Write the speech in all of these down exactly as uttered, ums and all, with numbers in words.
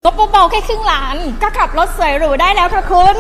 งบเบาๆแค่ครึ่งล้านก็ขับรถสวยหรูได้แล้วค่ะคุณ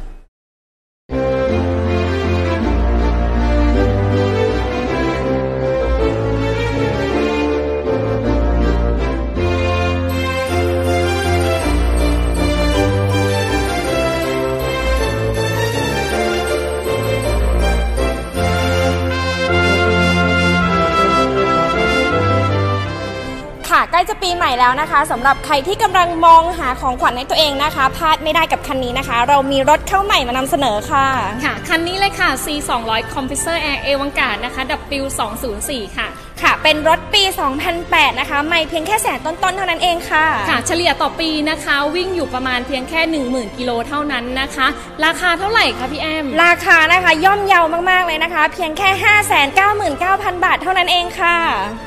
ใกล้จะปีใหม่แล้วนะคะสำหรับใครที่กำลังมองหาของขวัญให้ตัวเองนะคะพลาดไม่ได้กับคันนี้นะคะเรามีรถเข้าใหม่มานำเสนอค่ะค่ะคันนี้เลยค่ะ ซี สองร้อย Compressor Air Avantgarde นะคะ ดับเบิลยู สองศูนย์สี่ ค่ะค่ะเป็นรถปี สองพันแปด นะคะไม่เพียงแค่แสนต้นๆเท่านั้นเองค่ะค่ะเฉลี่ยต่อปีนะคะวิ่งอยู่ประมาณเพียงแค่ หนึ่งหมื่น กิโลเท่านั้นนะคะราคาเท่าไหร่คะพี่แอมราคานะคะย่อมเยาวมากๆเลยนะคะเพียงแค่ ห้าแสนเก้าหมื่นเก้าพัน บาทเท่านั้นเองค่ะ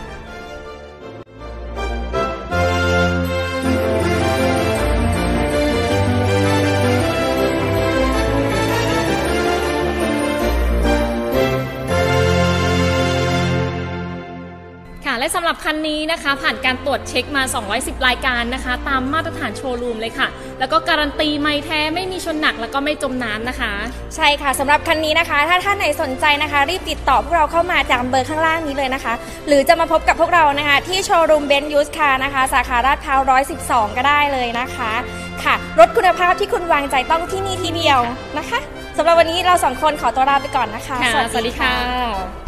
และสำหรับคันนี้นะคะผ่านการตรวจเช็คมาสองร้อยสิบรายการนะคะตามมาตรฐานโชว์รูมเลยค่ะแล้วก็การันตีไม่แท้ไม่มีชนหนักแล้วก็ไม่จมน้ำนะคะใช่ค่ะสำหรับคันนี้นะคะถ้าท่านไหนสนใจนะคะรีบติดต่อพวกเราเข้ามาจากเบอร์ข้างล่างนี้เลยนะคะหรือจะมาพบกับพวกเรานะคะที่โชว์รูมเบนซ์ยูสคาร์นะคะสาขาลาดพร้าวหนึ่งร้อยสิบสองก็ได้เลยนะคะค่ะรถคุณภาพที่คุณวางใจต้องที่นี่ทีเดียวนะคะสำหรับวันนี้เราสองคนขอตัวลาไปก่อนนะคะสวัสดีค่ะ